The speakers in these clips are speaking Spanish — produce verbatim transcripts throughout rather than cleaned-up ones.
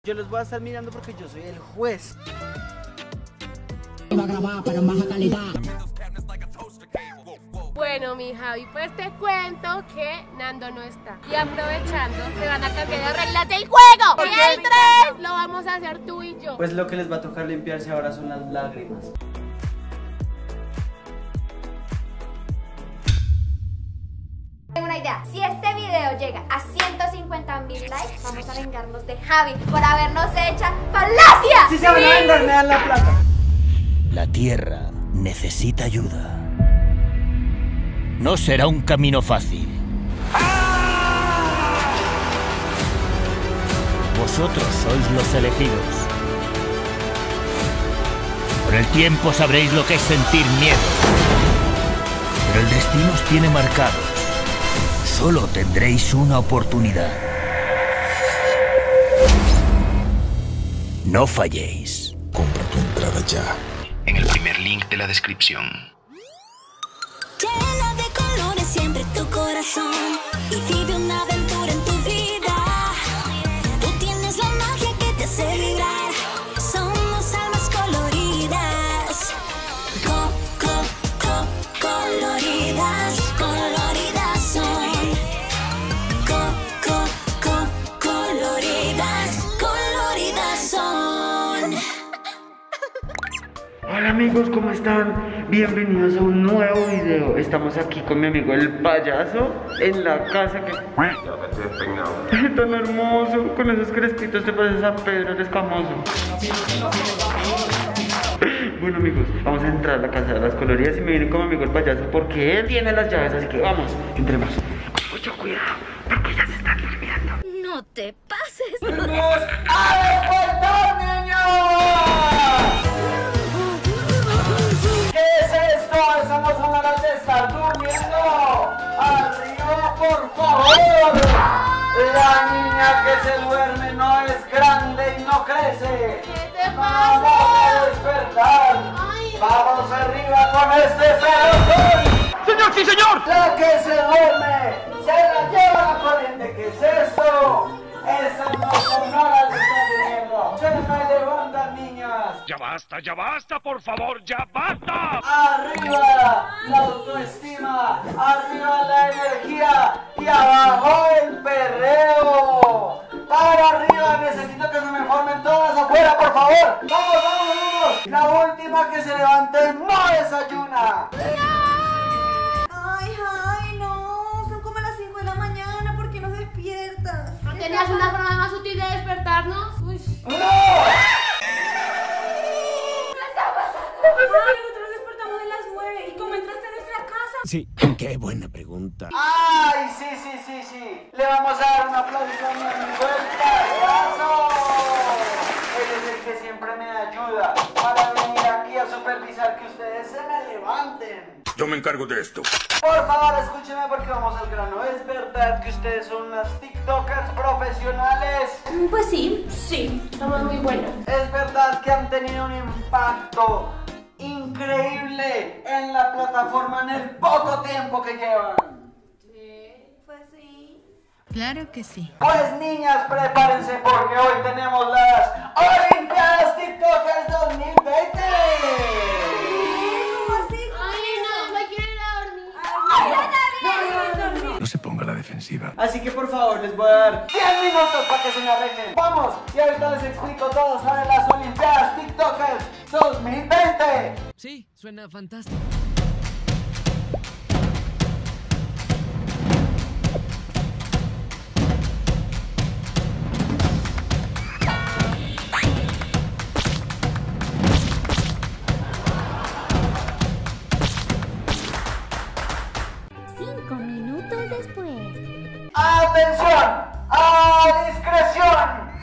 Yo los voy a estar mirando porque yo soy el juez. Iba a grabar, pero en baja calidad. Bueno, mi Javi, pues te cuento que Nando no está. Y aprovechando, se van a cambiar las reglas del juego. ¿Por Y qué? el tren lo vamos a hacer tú y yo. Pues lo que les va a tocar limpiarse ahora son las lágrimas. Tengo una idea, si este video llega a ciento cincuenta mil likes, vamos a vengarnos de Javi por habernos hecho falacia. Si se van a vengar, me dan la plata. La tierra necesita ayuda. No será un camino fácil. Vosotros sois los elegidos. Con el tiempo sabréis lo que es sentir miedo. Pero el destino os tiene marcados. Solo tendréis una oportunidad. No falléis. Compra tu entrada ya. En el primer link de la descripción. Llena de colores siempre tu corazón y vive una aventura en tu vida. Tú tienes la magia que te hace vibrar. Somos almas coloridas. Co, co, co, coloridas. Coloridas son. Co, co, co, coloridas. Coloridas son. Hola amigos, ¿cómo están? Bienvenidos a un nuevo video. Estamos aquí con mi amigo el payaso en la casa que... Tan hermoso, con esos crespitos te pareces a Pedro el Escamoso. Bueno amigos, vamos a entrar a la casa de las coloridas y me viene con mi amigo el payaso porque él tiene las llaves, así que vamos, entremos. Con mucho cuidado, porque ya se están durmiendo. No te pases. ¡Vamos a despertar, niños! ¿Qué es esto? Eso no son horas de estar durmiendo. ¡Arriba, por favor! La niña que se duerme no es grande y no crece. ¿Qué te ¡Vamos pasa? a despertar! Ay. ¡Vamos arriba con este pelotón! ¡Señor, sí, señor! ¡La que se duerme! ¡Se la lleva la corriente! ¿Qué es eso? ¡Esas no son horas de estar durmiendo! ¡Se me levantan, niñas! ¡Ya basta, ya basta, por favor, ya basta! ¡Arriba la autoestima! ¡Arriba la energía! ¡Y abajo el perreo! ¡Para arriba! Necesito que se me formen todas afuera, por favor. ¡Vamos, vamos, vamos! La última que se levante no desayuna. Ay, Javi, no, son como las cinco de la mañana, ¿por qué no despiertas? ¿No tenías una forma más útil de despertarnos? Uy. ¡No! Ay, nosotros despertamos a las nueve. ¿Y cómo entraste a nuestra casa? Sí, qué buena pregunta. ¡Ay, sí, sí, sí, sí! Le vamos a dar un aplauso a mi amigo el payaso. Él es el que siempre me ayuda para venir aquí a supervisar que ustedes se me levanten. Yo me encargo de esto. Por favor, escúcheme porque vamos al grano. ¿Es verdad que ustedes son unas TikTokers profesionales? Pues sí, sí. Somos muy buenos. ¿Es verdad que han tenido un impacto increíble en la plataforma en el poco tiempo que llevan? Pues sí. Claro que sí. Pues niñas, prepárense porque hoy tenemos las Olimpiadas TikTokers dos mil veinte. ¿Cómo así? Ay, no, me quiero ir a dormir. Ay, ya también. No se ponga a la defensiva. Así que por favor les voy a dar diez minutos para que se me arreglen. Vamos, y ahorita les explico todo sobre las Olimpiadas TikTokers dos mil veinte. Sí, suena fantástico. Cinco minutos después. ¡Atención! ¡A discreción!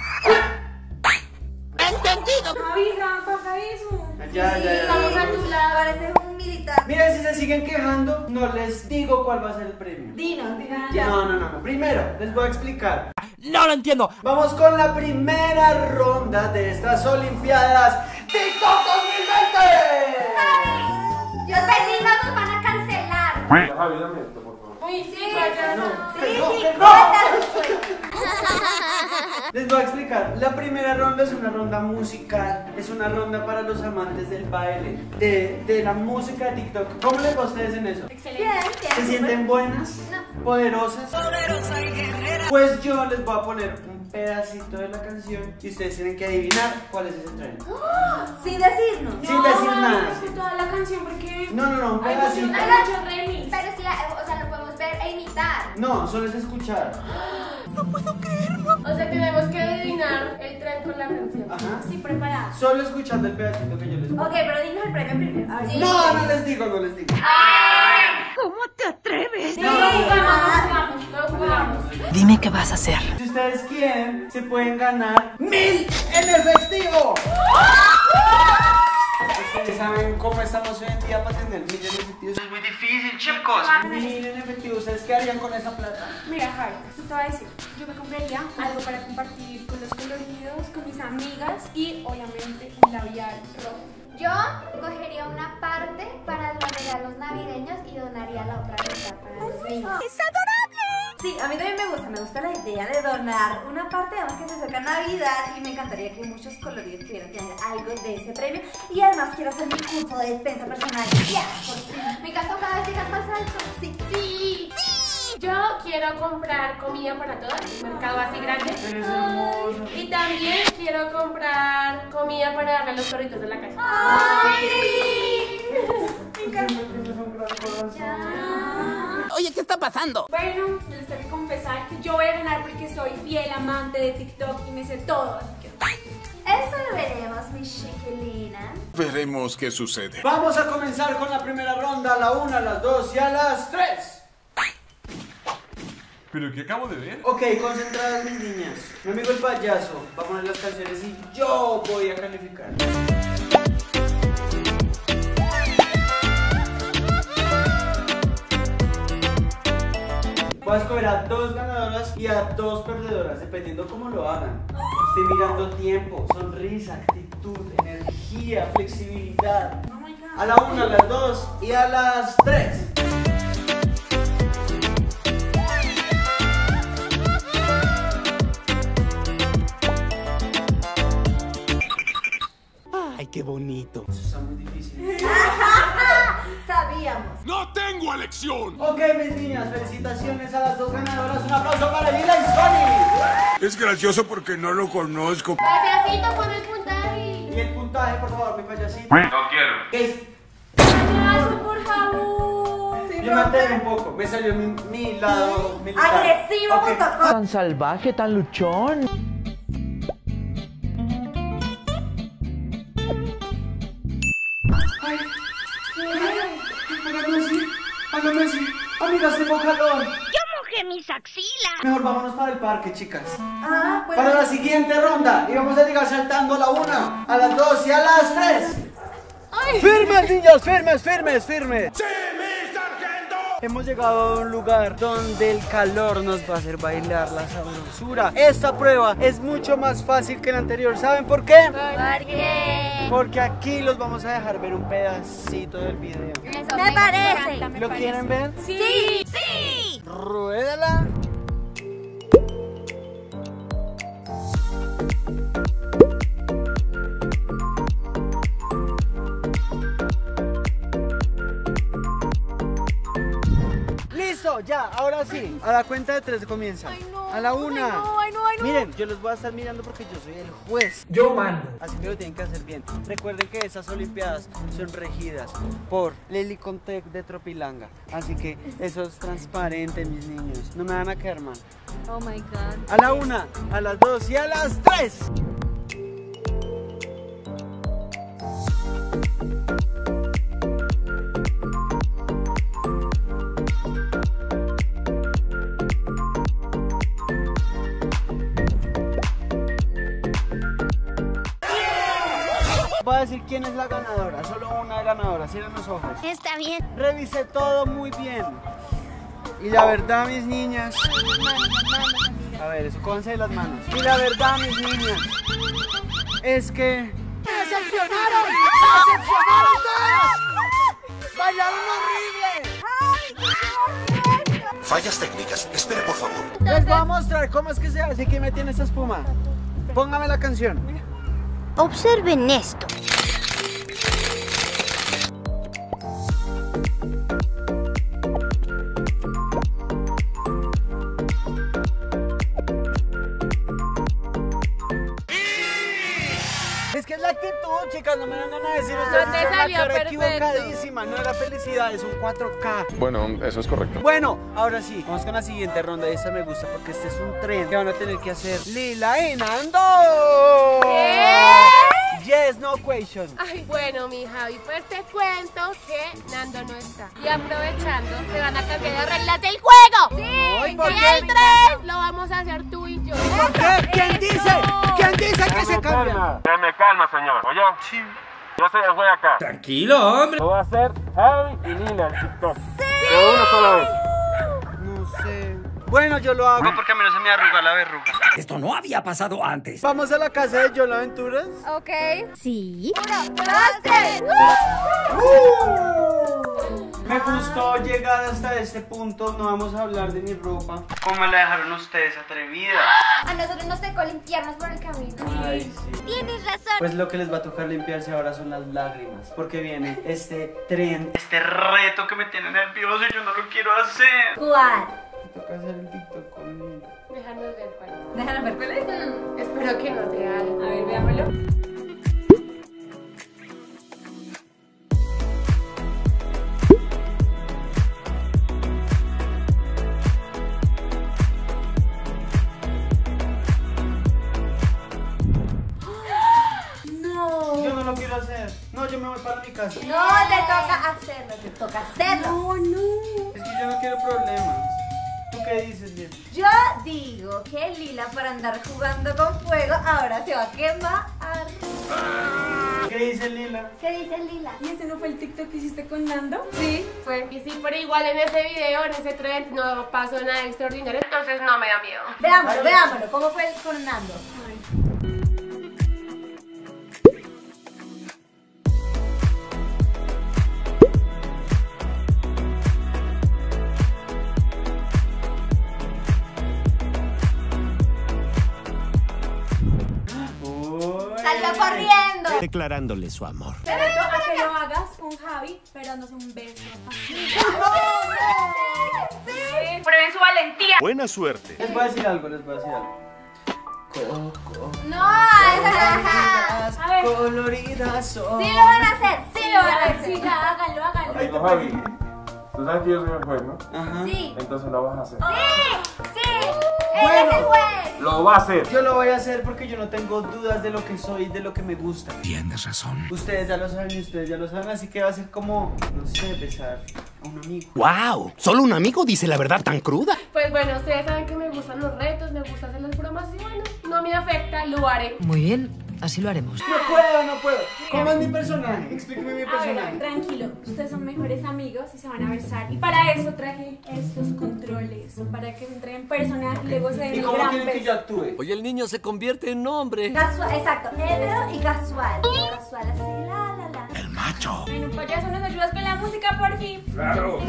Javi, Rafa, haga eso. Ya, ya, ya. Estamos a tu lado. Pareces un militar. Miren, si se siguen quejando, no les digo cuál va a ser el premio. Dinos, dinos. No, no, no, no. Primero, les voy a explicar. ¡No lo entiendo! Vamos con la primera ronda de estas Olimpiadas TikTok dos mil veinte. Los vecinos nos van a cancelar. Javi, dame esto, por favor. Uy, sí, payaso. Sí, no, sí, que no. cuéntanos, pues. Les voy a explicar. La primera ronda es una ronda musical. Es una ronda para los amantes del baile, de, de la música de TikTok. ¿Cómo les va a ustedes en eso? Excelente. Bien, bien. ¿Se sienten buenas? No. ¿Poderosas? Poderosa y guerrera. Pues yo les voy a poner un pedacito de la canción y ustedes tienen que adivinar cuál es ese tren. ¡Oh! Sin decirnos. Sin decir nada. No, toda la canción porque... No, no, no, un pedacito. Hay muchos remix. Pero sí, o sea, lo podemos ver e imitar. No, solo es escuchar. O sea, tenemos que adivinar el tren con la canción. Ajá. Estoy preparada. Solo escuchando el pedacito que yo les pongo. Ok, pero dinos el premio primero. A ver, sí. No, no les digo, no les digo. ¿Cómo te atreves? Sí, No, no jugamos, no jugamos. Dime qué vas a hacer. Si ustedes quieren, se pueden ganar mil en efectivo. Ustedes saben cómo estamos hoy en día para tener mil en efectivo. Eso es muy difícil, chicos. Mil en efectivo. ¿Ustedes qué harían con esa plata? Mira, Javi, te voy a decir, yo me compraría algo para compartir con los coloridos, con mis amigas y obviamente un labial rojo. Yo cogería una parte para los regalos navideños y donaría la otra mitad para los niños. ¡Es adorable! Sí, a mí también me gusta, me gusta la idea de donar una parte, además que se acerca Navidad y me encantaría que muchos coloridos pudieran tener algo de ese premio. Y además quiero hacer mi curso de defensa personal. ¡Ya! Yeah, Mi gasto cada vez llegas más alto. sí, Sí, sí. Yo quiero comprar comida para todas, un mercado así grande. Eres hermoso. Y también quiero comprar comida para darle a los perritos de la casa. ¡Ay! Me encanta. Eso es un gran corazón. Oye, ¿qué está pasando? Bueno, les tengo que confesar que yo voy a ganar porque soy fiel amante de TikTok y me sé todo, así que... Eso lo veremos, mi chiquilina. Veremos qué sucede. Vamos a comenzar con la primera ronda. A la una, a las dos y a las tres. ¿Pero qué acabo de ver? Ok, concentradas mis niñas. Mi amigo el payaso va a poner las canciones y yo voy a calificar. Voy a escoger a dos ganadoras y a dos perdedoras, dependiendo cómo lo hagan. Estoy mirando tiempo, sonrisa, actitud, energía, flexibilidad. A la una, a las dos y a las tres. Ay, qué bonito. Eso está muy difícil. sabíamos. ¡No tengo elección! Ok, mis niñas, felicitaciones a las dos ganadoras. Un aplauso para Lila y Sony. Es gracioso porque no lo conozco. Payasito, pon el puntaje. Y el puntaje, por favor, mi payasito. No quiero. ¿Qué es? Payaso, por favor. Yo me alteré un poco, me salió mi, mi lado militar. Agresivo Ok. punto com. Tan salvaje, tan luchón. Ay, ay, hágame así, hágame así. Amigas, tengo calor. Yo mojé mis axilas. Mejor vámonos para el parque, chicas. Ah, bueno. Para la siguiente ronda. Y vamos a llegar saltando a la una, a las dos y a las tres. ¡Firmes, niños! ¡Firmes, firmes, firmes! ¡Sí, mi sargento! Hemos llegado a un lugar donde el calor nos va a hacer bailar la sabrosura. Esta prueba es mucho más fácil que la anterior. ¿Saben por qué? ¿Por qué? Porque aquí los vamos a dejar ver un pedacito del video. Eso Me parece. encanta, me ¿Lo parece. quieren ver? Sí. ¡Sí! Ruédala. Listo, ya, ahora sí. A la cuenta de tres comienza. A la una. Ay, no, ay, no, ay, no. Miren, yo los voy a estar mirando porque yo soy el juez. Yo mando. Así que lo tienen que hacer bien. Recuerden que esas olimpiadas son regidas por Lely Contec de Tropilanga. Así que eso es transparente, mis niños. No me van a quedar mal. Oh my god. A la una, a las dos y a las tres. Voy a decir quién es la ganadora, solo una ganadora, cierren los ojos. Está bien. Revisé todo muy bien. Y la verdad, mis niñas. A ver, eso, cójanse de las manos. Y la verdad, mis niñas, es que. ¡Me decepcionaron! ¡Me decepcionaron todas! ¡Bailaron horrible! Fallas técnicas. Espere, por favor. Les voy a mostrar cómo es que se hace que meten esta espuma. Póngame la canción. Observen esto. Es que es la actitud, chicas, no me vengan a decir ustedes No te hicieron la salió cara perfecto. equivocadísima, no era felicidad, es un cuatro K. Bueno, eso es correcto. Bueno, ahora sí, vamos con la siguiente ronda y esta me gusta porque este es un tren que van a tener que hacer Lila y Nando. Yes, no question. Ay, bueno, mi Javi, pues te cuento que Nando no está. Y aprovechando, se van a cambiar las reglas del juego. Ay, Sí, ¿por y qué? el tren lo vamos a hacer tú y yo. ¿Por qué? ¿Quién dice? ¿Quién dice que se cambia? Déjeme calma, señor. Oye, Sí. yo soy el juez acá. Tranquilo, hombre. Lo va a hacer Javi y Lila en TikTok. De una sola vez. No sé. Bueno, yo lo hago porque a mí no se me arruga la verruga. Esto no había pasado antes. Vamos a la casa de John Aventuras. Ok. Sí. Uno, dos, tres. Me gustó llegar hasta este punto. No vamos a hablar de mi ropa. ¿Cómo me la dejaron ustedes, atrevida? A nosotros nos tocó limpiarnos por el camino. Ay, sí. Tienes razón. Pues lo que les va a tocar limpiarse ahora son las lágrimas. Porque viene este tren, este reto que me tiene nervioso y yo no lo quiero hacer. ¿Cuál? Me toca hacer el TikTok con Lila. Déjanos ver cuál. Déjalo ver cuál es. Mm, Espero que no sea algo. A ver, veámoslo. Yo no lo quiero hacer. No, yo me voy para mi casa. No te toca hacerlo, te toca hacerlo. No, no. Es que yo no quiero problemas. ¿Tú qué dices, Lila? Yo digo que Lila, para andar jugando con fuego, ahora se va a quemar. ¿Qué dice Lila? ¿Qué dice Lila? ¿Y ese no fue el TikTok que hiciste con Nando? Sí, fue. Y sí, pero igual en ese video, en ese tren, no pasó nada extraordinario, entonces no me da miedo. Veámoslo, veámoslo. ¿Cómo fue con Nando? Salió corriendo. Declarándole su amor. Te reto a que lo hagas con Javi, pero dándose un beso. Prueben su valentía. Buena suerte. Les voy a decir algo, les voy a decir algo. Coco. No, esa A ver. Coloridas son. sí lo van a hacer, sí lo van a Sí, hacer. ya, háganlo, háganlo. Ay, te Javi, pegué. tú sabes que yo soy el juez, ¿no? Ajá. Sí, Entonces lo vas a hacer. sí, sí. Él Bueno. es el juez. Lo va a hacer. Yo lo voy a hacer porque yo no tengo dudas de lo que soy y de lo que me gusta. Tienes razón. Ustedes ya lo saben y ustedes ya lo saben, así que va a ser como, no sé, besar a un amigo. ¡Wow! ¿Solo un amigo dice la verdad tan cruda? Pues bueno, ustedes saben que me gustan los retos, me gusta hacer las bromas y bueno, no me afecta, lo haré. Muy bien, así lo haremos. No puedo, no puedo. ¿Cómo es mi personaje? Explíqueme mi A ver, personaje. tranquilo, ustedes son mejores amigos y se van a besar. Y para eso traje estos controles, para que se entreguen personaje y luego se den ¿Y el cómo gran quieren que yo beso. actúe? Hoy el niño se convierte en hombre. Casual, exacto. Hetero y casual. Casual, así, la, la, la. El macho. Bueno, payaso, ¿nos ayudas con la música, por fin? Claro.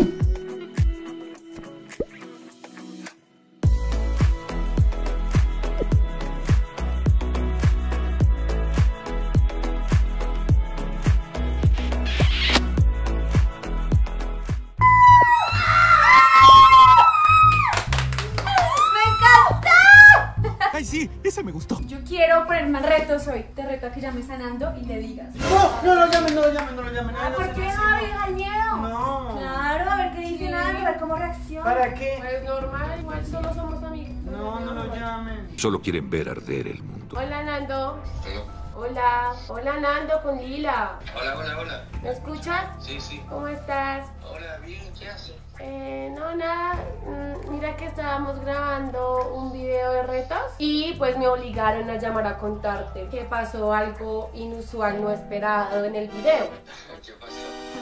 Ay, sí, ese me gustó. Yo quiero ponerme retos hoy. Te reto a que llames a Nando y le digas. No, no lo llamen, no lo llamen, no lo llamen. Ay, no ¿Por sé, qué, no sé, Javi? no. ¿Al miedo? No. Claro, a ver qué dice Nando, a ver cómo reacciona. ¿Para qué? Pues normal, igual solo somos amigos. No, no lo llamen. Solo quieren ver arder el mundo. Hola Nando. Hola. Hola Nando con Lila. Hola, hola, hola. ¿Me escuchas? Sí, sí. ¿Cómo estás? Hola, bien, ¿qué haces? Eh, no, nada. Mm, Mira que estábamos grabando un video de retos y pues me obligaron a llamar a contarte que pasó algo inusual, no esperado en el video. ¿Qué pasó?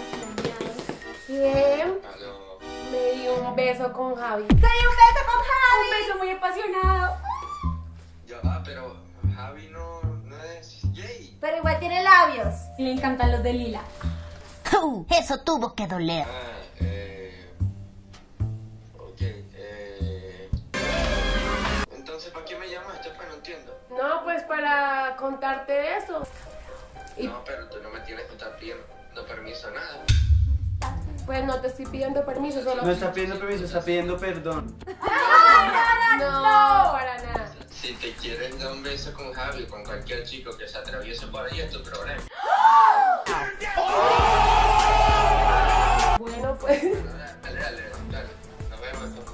Que Aló. me dio un beso con Javi. ¡Se dio un beso con Javi! Un beso muy apasionado. Ya va, pero Javi no, no es gay. Pero igual tiene labios. Y le encantan los de Lila. Uh, eso tuvo que doler. Ah, eh... Ok, para contarte eso. Y No, pero tú no me tienes que estar pidiendo permiso a nada. pues no te estoy pidiendo permiso, solo... No está pidiendo permiso, está pidiendo perdón. No, para nada. Si te quieres dar un beso con Javi o con cualquier chico que se atraviese por ahí, es tu problema. Bueno, pues... Dale, dale, dale. Nos vemos.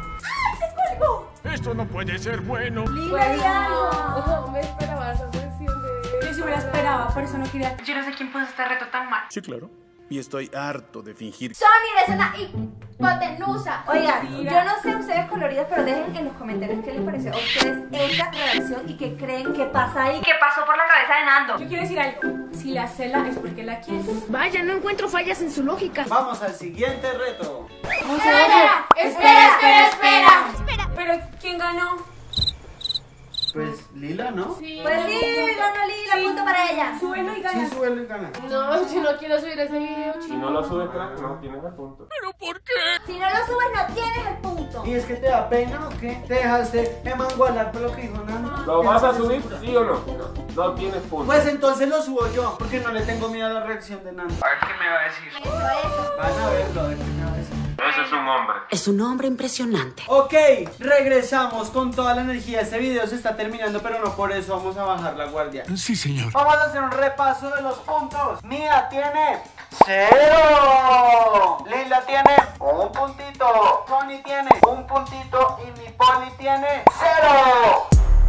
Esto no puede ser bueno. Pues no, no me esperaba esa versión de... Yo sí me la esperaba, por eso no quería. Yo no sé quién puso este reto tan mal. Sí, claro. Y estoy harto de fingir. Sony, eres una hipotenusa. Oigan, yo no sé ustedes coloridos, pero dejen en los comentarios qué les pareció a ustedes esta redacción y qué creen que pasa ahí. ¿Qué pasó por la cabeza de Nando? Yo quiero decir algo. Si la cela es porque la quiere. Vaya, no encuentro fallas en su lógica. Vamos al siguiente reto. Espera, espera, espera, espera. Espera. Pero ¿quién ganó? Pues Lila, ¿no? Sí. Pues sí, ganó Lila, Sí. punto para ella. Súbelo y gana. Sí, súbelo y gana. No, yo no quiero subir ese video, Si chino. no lo subes, crack, no tienes el punto. Si no lo subes, no tienes el punto. ¿Y es que te da pena o qué? ¿Te dejaste emangualar por lo que dijo Nando? ¿Lo vas a subir, sí o no? No, no tienes punto. Pues entonces lo subo yo, porque no le tengo miedo a la reacción de Nando. A ver qué me va a decir. Eso, eso. Van a verlo, a ver qué me va a decir. Ese es un hombre. Es un hombre impresionante. Ok, regresamos con toda la energía. Este video se está terminando, pero no por eso vamos a bajar la guardia. Sí, señor. Vamos a hacer un repaso de los puntos. Mía tiene cero. Lila tiene un puntito. Tony tiene un puntito y mi Poli tiene cero.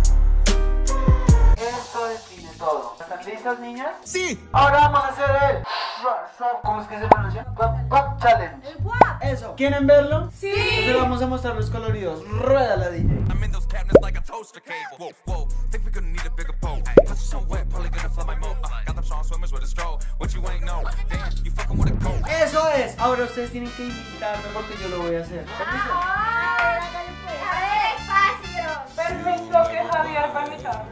Esto define todo. ¿Están listas, niñas? Sí. Ahora vamos a hacer el... ¿Cómo es que se pronuncia? Guap, guap challenge. El guap. Eso. ¿Quieren verlo? Sí. Entonces vamos a mostrar los coloridos. Rueda la D J. I'm in those cabinets like a toaster cable. Whoa, whoa. Think we gonna need a bigger pole. Cause it's so wet, probably gonna flood my moat. Uh, got them strong swimmers with a stroll. What you ain't know? Damn, you fucking with a coat. Eso es. Ahora ustedes tienen que imitarme porque yo lo voy a hacer. ¿Permiso? Ay, hágale pues. A ver, espacio. Permiso que Javier va a imitarlo.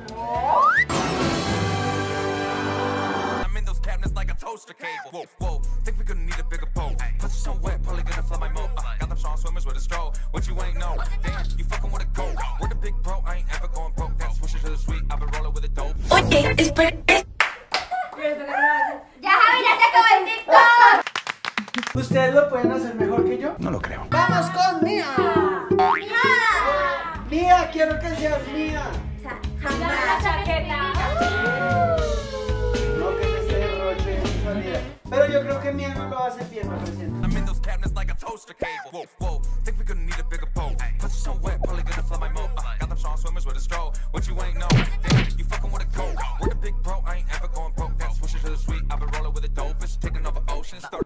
I'm in those cabinets like a toaster cable. Whoa, whoa. Think we gonna need a bigger pole. Cause it's so wet, probably gonna flood my moat. Uh, got them strong swimmers with a stroll. What you ain't know? Damn, you fucking with a coat. We're the big bro, I ain't ever going broke. That switch to the sweet, I've been rolling with a dope. Oye, espera. Ya, Javi, ya se acabó el TikTok. ¿Ustedes lo pueden hacer mejor que yo? No lo creo. ¡Vamos con Mía! Mía, quiero que seas Mía. La chaqueta. No que se derroche en su salida. Pero yo creo que Mía no lo hace bien, me presento. I'm in those cabinets like a toaster cable. Whoa, whoa. Think we gonna need a bigger pole. Cause it's so wet, probably gonna flood my moat. Uh, got them strong swimmers with a stroll. What you ain't know? Damn, you fucking with a coat. We're the big bro, I ain't ever going broke. That switch to the sweet, I've been rolling with a dope. Bitch, taking over oceans. Start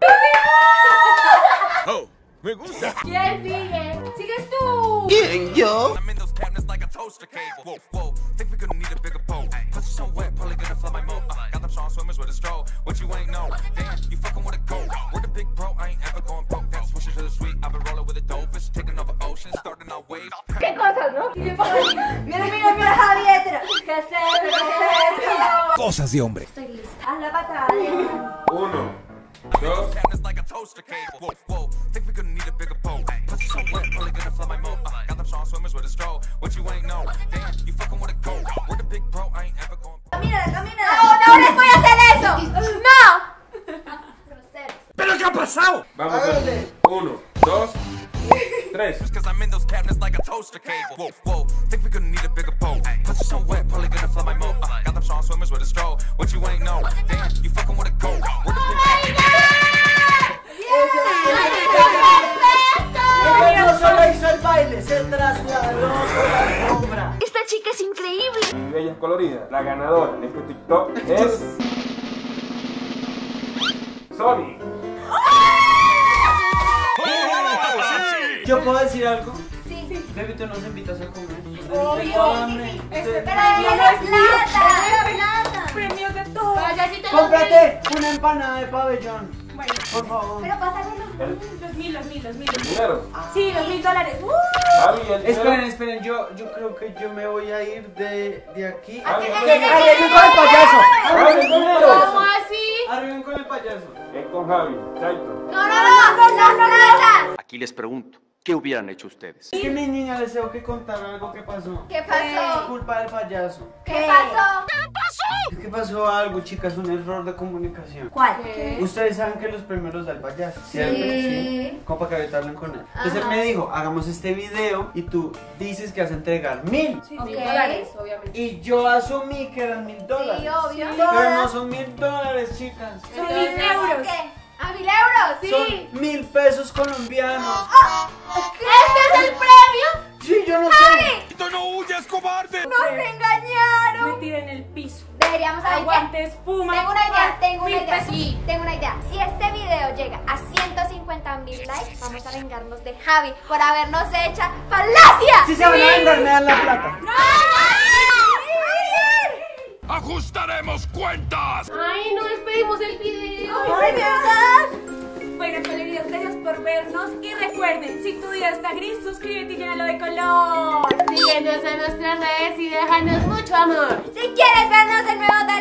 Oh, me gusta. ¿Quién sigue? ¡Sigues tú! ¿Quién, yo? I'm in those cabinets like a toaster cable. Whoa, whoa. Think we gonna need a bigger pole. Cause it's so wet, probably gonna flood my moat. Uh, got them strong swimmers with a stroll. What you ain't know? Damn, you fucking with a coat. We're the big bro, I ain't ever going broke. That switch to the sweet, I've been rolling with a dope. Bitch, taking over oceans, starting our waves. ¿Qué cosas, no? Mira, mira, mira, Javi, hétero. ¿Qué es eso? ¿Qué es eso? Cosas de hombre. Estoy lista. Haz la patada. Uno, dos. Cabinets like a toaster cable. Whoa, whoa. Think we gonna need a bigger pole. Cause it's so wet, probably gonna flood my moat. Uh, got them strong swimmers with a stroll. What you ain't know? Damn, you fucking with a coat. We're the big bro, I ain't ever going. Camina, camina. No, no les voy a hacer eso. No. ¿Pero qué ha pasado? Vamos a hacer. Uno, dos, tres. Cause I'm in those cabinets like a toaster cable. Whoa, whoa. Think we gonna need a bigger pole. Cause it's so wet, probably gonna flood my moat. Uh, got them strong swimmers with a stroll. What you ain't know? Damn, you fucking with a coat. We're the big Ella no solo hizo el baile, se trasladó por la alfombra. Esta chica es increíble. Mi bella es colorida. La ganadora de este TikTok es... Sony. ¿Yo puedo decir algo? Sí. Baby, tú nos invitas a comer. Obvio. Hombre, Este usted- Pero ella es plata. plata. Premio de todo. Vaya, si te lo Cómprate una empanada de pabellón. Bueno, Por favor. Pero pásale los los mil, los mil, los mil. Dinero. Sí, los mil dólares. Uh. Javi, el dinero. Esperen, esperen, yo, yo creo que yo me voy a ir de, de aquí. Javi, ¡Arriben con el payaso! Javi, el dinero. ¿Cómo así? ¡Arriben con el payaso! Es con Javi. Chaito. No, no, no, no, no, no, no. Aquí les pregunto, ¿qué hubieran hecho ustedes? Es que mi niña les tengo que contar algo que pasó. ¿Qué pasó? Es culpa del payaso. ¿Qué, ¿Qué pasó? ¿Qué pasó? Es que pasó algo, chicas, un error de comunicación. ¿Cuál? ¿Qué? Ustedes saben que los premios los da el payaso, ¿cierto? Sí. Sí. Como para que ahorita hablen con él. Entonces Ajá. él me dijo, hagamos este video y tú dices que vas a entregar mil. Sí, Ok. mil dólares, obviamente. Y yo asumí que eran mil dólares. Sí, obvio. Pero no son mil dólares, chicas. Son mil euros. ¿Qué? ¿A mil euros? Sí. Son mil pesos colombianos. Ah, ¿este es el premio? Sí, yo no sé. ¡Javi! ¡No huyas, cobarde! ¡Nos engañaron! Me tiré en el piso. Deberíamos haber Aguante espuma. Tengo una idea, tengo una Mil idea. pesos. Sí, tengo una idea. Si este video llega a ciento cincuenta mil likes, vamos a vengarnos de Javi por habernos hecho falacia. Si se van a vengar, me dan la plata. ¡Ajustaremos cuentas! Ay, no despedimos el video. ¡Ay, verdad! Bueno, coloridos, gracias por vernos. Y recuerden, si tu día está gris, suscríbete y llénalo de color. Síguenos en nuestras redes y déjanos mucho amor. Si quieres vernos en nuevo